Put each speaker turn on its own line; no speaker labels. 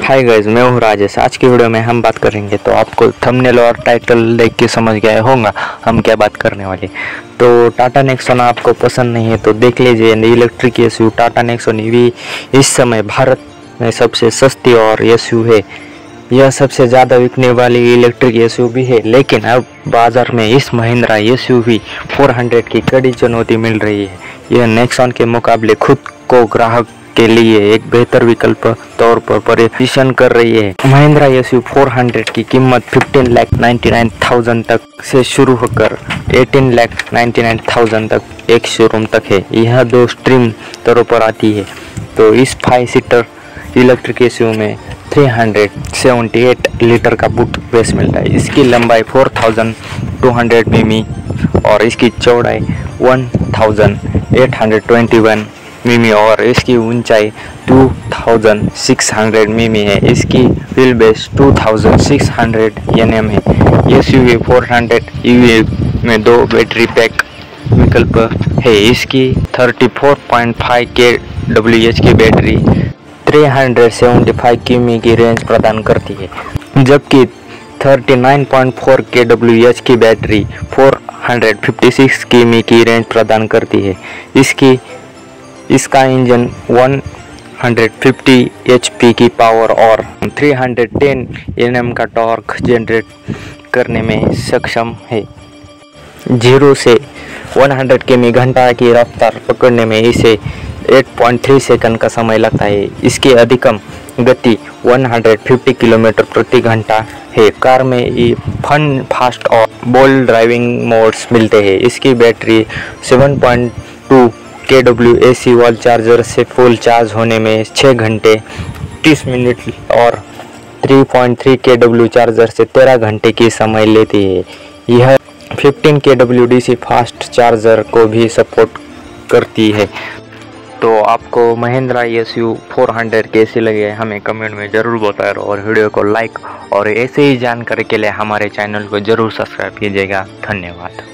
Hi guys, मैं हूँ राजेश। आज की वीडियो में हम बात करेंगे, तो आपको थंबनेल और टाइटल देख के समझ गया होगा हम क्या बात करने वाले। तो टाटा नेक्सॉन आपको पसंद नहीं है तो देख लीजिए, electric SUV Tata Nexon EV इस समय भारत में सबसे सस्ती और एसयूवी है। यह सबसे ज़्यादा बिकने वाली इलेक्ट्रिक एसयूवी है, लेकिन अब बाज़ार में इस महिंद्रा एसयूवी 400 की कड़ी चुनौती मिल रही है। यह नेक्सॉन के मुकाबले खुद को ग्राहक के लिए एक बेहतर विकल्प तौर पर पोजीशन कर रही है। महिंद्रा एसयूवी 400 की कीमत 15,99,000 तक से शुरू होकर 18,99,000 तक एक शोरूम तक है। यह दो स्ट्रीम दरों पर आती है। तो इस 5 सीटर इलेक्ट्रिक एसयूवी में 378 लीटर का बूट बेस मिलता है। इसकी लंबाई 4200 मिमी और इसकी चौड़ाई 1821 मिमी और इसकी ऊंचाई 2600 मिमी है। इसकी व्हील बेस 2600 एनएम है। एसयूवी 400 ईवी में 2 बैटरी पैक विकल्प है। इसकी 34.5 kWh की बैटरी 375 किमी की रेंज प्रदान करती है, जबकि 39.4 kWh की बैटरी 456 किमी की रेंज प्रदान करती है। इसका इंजन 150 HP की पावर और 310 Nm का टॉर्क जनरेट करने में सक्षम है। 0 से 100 किमी घंटा की रफ्तार पकड़ने में इसे 8.3 सेकंड का समय लगता है। इसकी अधिकतम गति 150 किलोमीटर प्रति घंटा है। कार में फन, फास्ट और बोल्ड ड्राइविंग मोड्स मिलते हैं। इसकी बैटरी 7.2 kWh वॉल चार्जर से फुल चार्ज होने में 6 घंटे 30 मिनट और 3.3 kW चार्जर से 13 घंटे की समय लेती है। यह 15 kW DC फास्ट चार्जर को भी सपोर्ट करती है। तो आपको महिंद्रा एसयूवी 400 कैसी लगे हमें कमेंट में ज़रूर बताएं और वीडियो को लाइक और ऐसे ही जानकारी के लिए हमारे चैनल को ज़रूर सब्सक्राइब कीजिएगा। धन्यवाद।